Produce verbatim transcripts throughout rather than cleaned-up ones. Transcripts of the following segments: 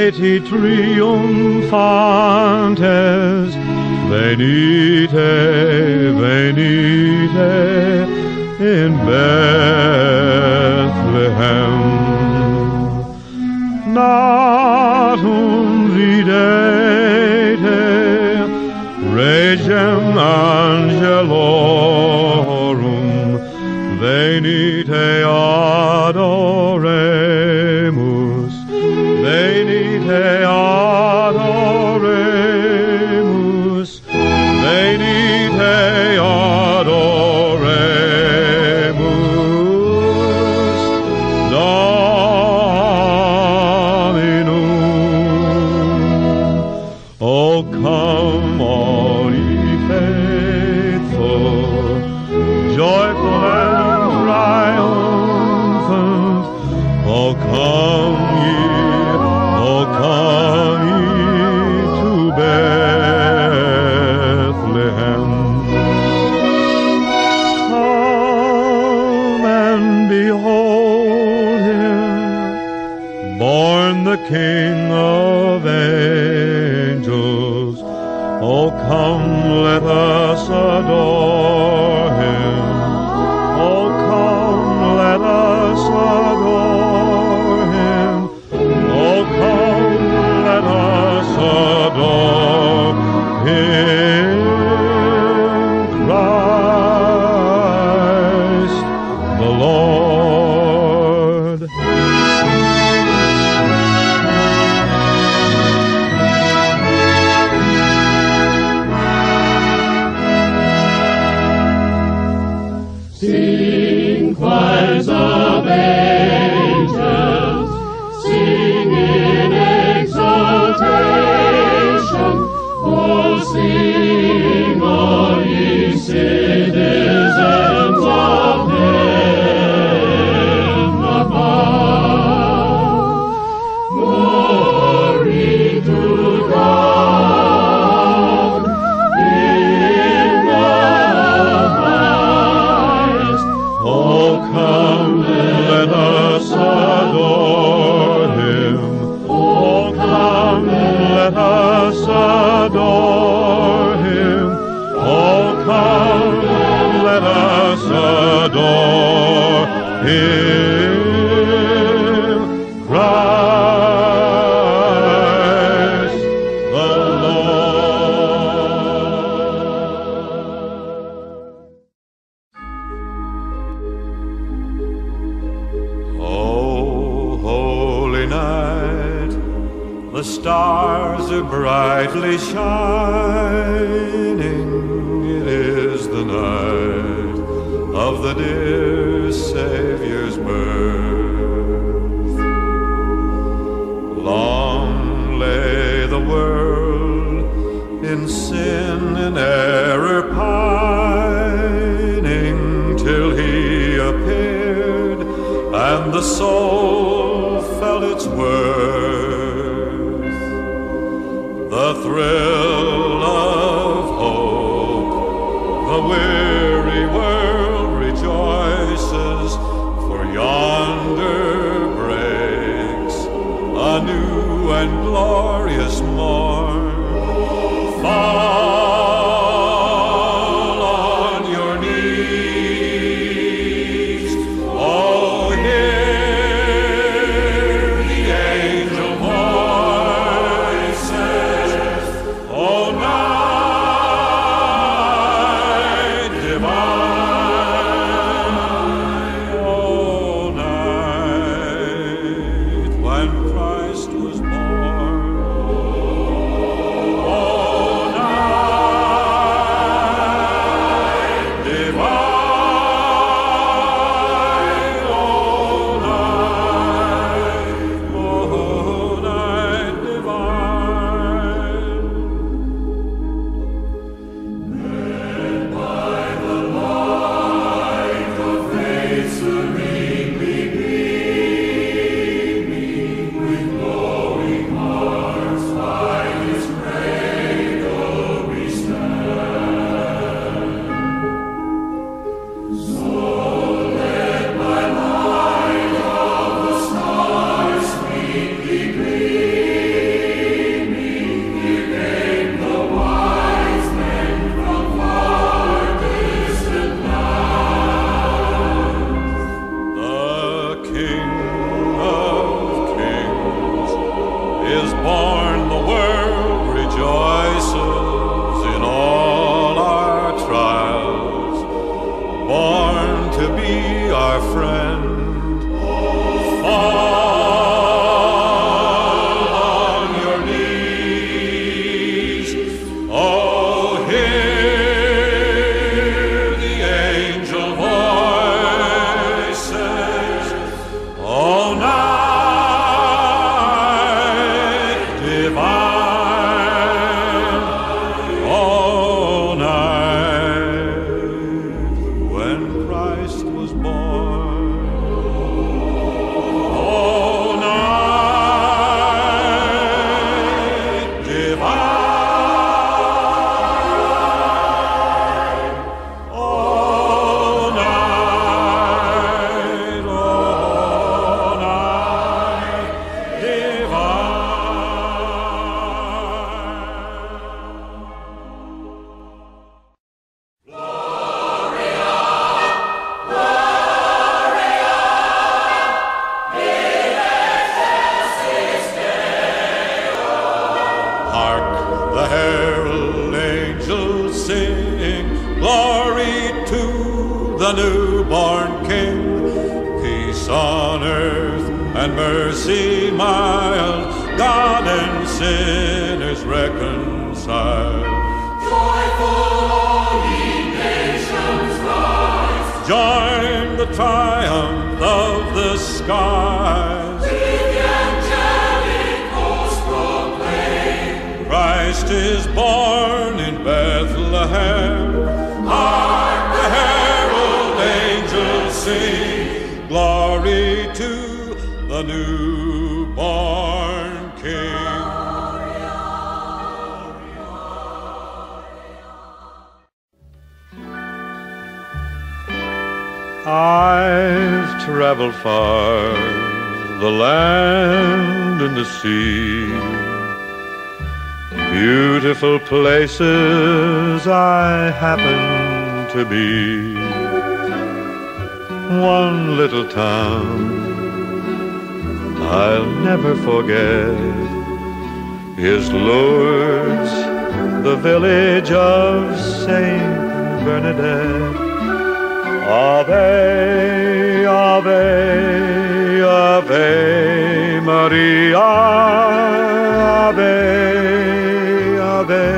laeti triumphantes, venite, venite in Bethlehem. Natum videte regem angelorum, venite adoremus, venite adoremus, venite adoremus Dominum. Oh, come all ye faithful, joyful and triumphant. Oh, come ye, oh, come ye to Bethlehem. Come and behold him, born the King of angels. Oh, come, let us adore him. Oh, come, let us adore him. Oh, come, let us adore him. Christ the Lord. Sing, choirs of angels, sing in exaltation. Oh, sing, all ye citizens of heaven above. Glory to God in the highest. Oh, come, let us adore him. Oh, come, let us adore him. Oh, come, let us adore him. Christ the Lord. Oh, holy night, the stars are brightly shining. It is the night of the dear Savior's birth. Long lay the world in sin and error pining, till he appeared and the soul felt its worth. The thrill of hope, the weary world rejoices, for yonder breaks a new and glorious morn. Fall on your knees, oh, hear the angel voices, oh, night divine, oh, night when Christ was born. is born, the world rejoices in all our trials. Born to be our friend, fall on your knees. Oh, hear the angel voices. Oh, night divine. Oh, night when Christ was born. Oh, night divine. Oh, night, oh, night divine. Hark, the herald angels sing, glory to the newborn King. Peace on earth and mercy mild, God and sinners reconciled. Join the triumph of the skies. Christ is born in Bethlehem. Hark, the herald angels sing, glory to the newborn King. I've traveled far, the land and the sea. Beautiful places I happen to be. One little town I'll never forget is Lourdes, the village of Saint Bernadette. Ave, Ave, Ave Maria, Ave, Ave,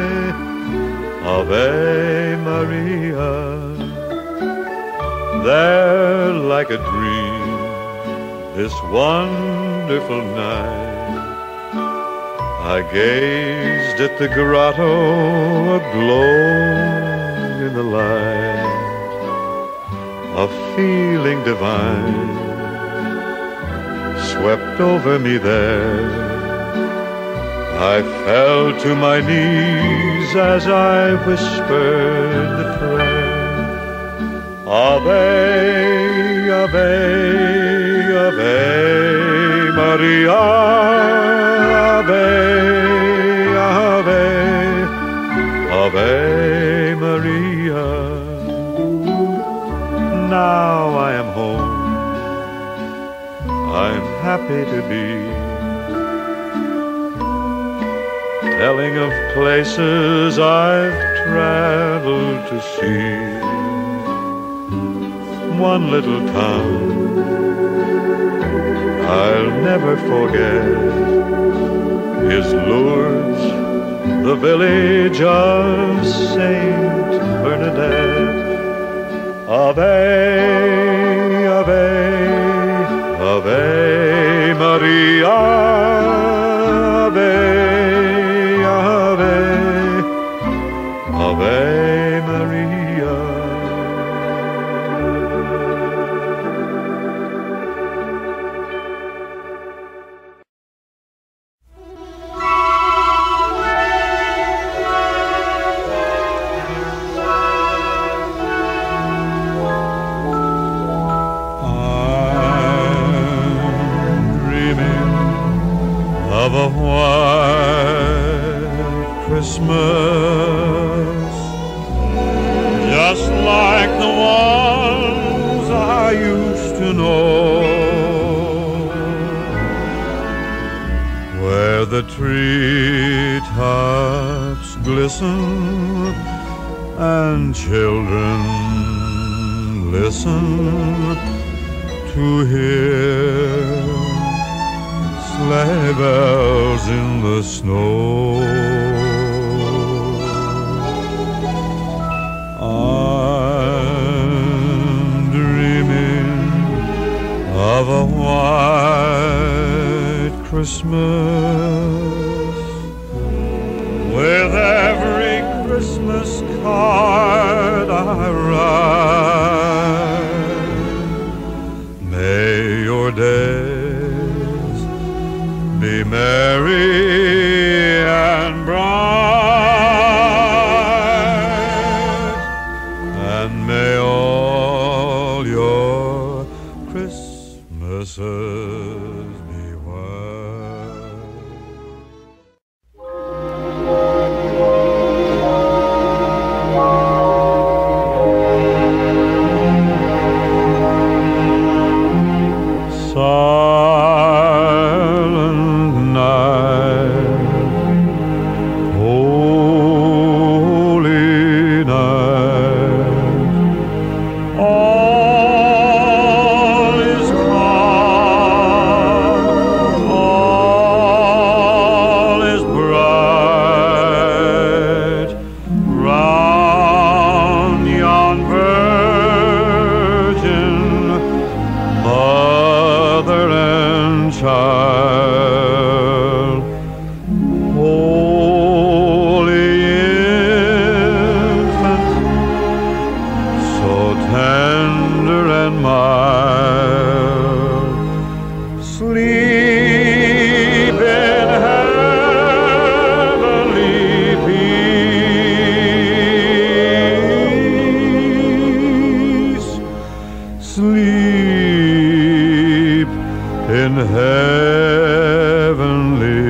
Ave Maria. There, like a dream, this wonderful night, I gazed at the grotto aglow in the light. A feeling divine swept over me there. I fell to my knees as I whispered the prayer. Ave, Ave, Ave Maria, Ave, Ave, Ave Maria. Now I am home, I'm happy to be, telling of places I've traveled to see. One little town I'll never forget is Lourdes, the village of Saint Bernadette. Ave, Ave, Ave Maria, Ave, Ave, Ave Maria. Of a white Christmas, just like the ones I used to know, where the treetops glisten and children listen to hear sleigh bells in the snow. I'm dreaming of a white Christmas, with every Christmas card I write. May your days be merry and bright, and may all your Christmases be white. Silent night, holy night, all is calm, all is bright, round yon virgin mother and child, holy infant, so tender and mild, sleep in heavenly peace, sleep in heavenly